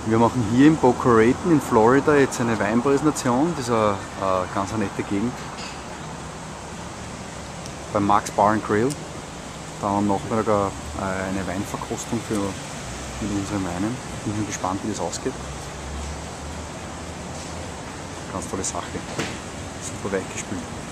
Wir machen hier in Boca Raton in Florida jetzt eine Weinpräsentation. Das ist eine ganz nette Gegend. Beim Max Bar and Grill. Dann am Nachmittag eine Weinverkostung mit unseren Weinen. Ich bin gespannt, wie das ausgeht. Ganz tolle Sache. Super weichgespült.